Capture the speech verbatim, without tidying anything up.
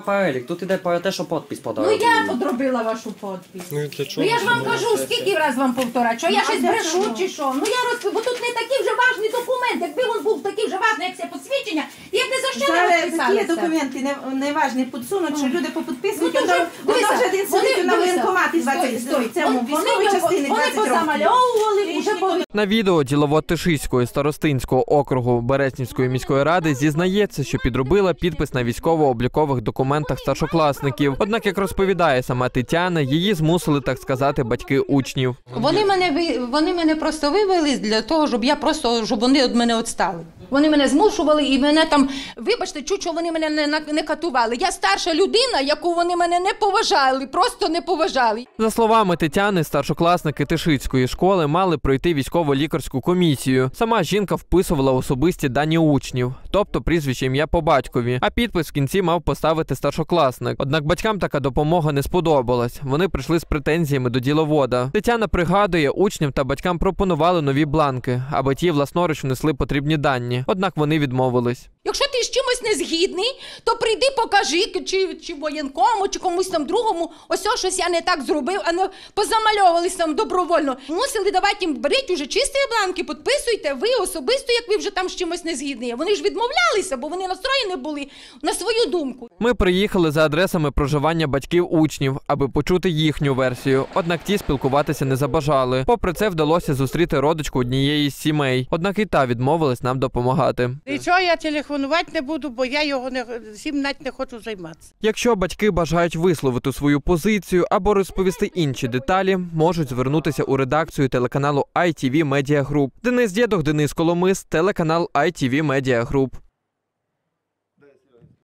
Перелік, тут іде про те, що підпис подали. Ну я подробила вашу підпис. Ну і для чого? Ну я ж вам кажу, скільки раз вам повторяю, що я щось брешу чи що. Ну я розповім, бо тут не такий вже важний документ. Якби він був такий вже важний, як це посвідчення, я б не за що не Зараз розписалася. такі документи не, не важні підсунуть, що люди попідписують, Ну, а то вже, то воно дивися, вже один вони- сидить на дивися, воєнкоматі стой, стой. в цьому Вони військовій його- частині Вони двадцять років. позамальовували, вже по... На відео діловод Тишиської старостинського округу Березнівської міської ради зізнається, що підробила підпис на військово-облікових документах старшокласників. Однак, як розповідає сама Тетяна, її змусили, так сказати, батьки учнів. Вони мене ви- вони мене просто вивели для того, щоб я просто щоб вони від мене відстали. Вони мене змушували і мене там, вибачте, чуть що вони мене не, на- не катували. Я старша людина, яку вони мене не поважали, просто не поважали. За словами Тетяни, старшокласники Тишицької школи мали пройти військово-лікарську комісію. Сама жінка вписувала особисті дані учнів, тобто прізвище, ім'я по батькові, а підпис в кінці мав поставити старшокласник. Однак батькам така допомога не сподобалась. Вони прийшли з претензіями до діловода. Тетяна пригадує, учням та батькам пропонували нові бланки, аби ті власноруч внесли потрібні дані. Однак вони відмовились. Якщо ти з чимось не згідний, то прийди, покажи, чи, чи воєнкому, чи комусь там другому, ось о, щось я не так зробив, а не позамальовувались там добровольно. Мусили давати їм, беріть уже чисті бланки, підписуйте, ви особисто, як ви вже там з чимось не згідні. Вони ж відмовлялися, бо вони настроєні були на свою думку. Ми приїхали за адресами проживання батьків учнів, аби почути їхню версію. Однак ті спілкуватися не забажали. Попри це вдалося зустріти родичку однієї з сімей. Однак і та відмовилась нам допомагати. Нічого я телефонувати не буду, бо я його не, всім навіть не хочу займатися. Якщо батьки бажають висловити свою позицію або розповісти інші деталі, можуть звернутися у редакцію телеканалу ай ті ві Media Group. Денис Дєдок, Денис Коломис, телеканал ай ті ві Media Group.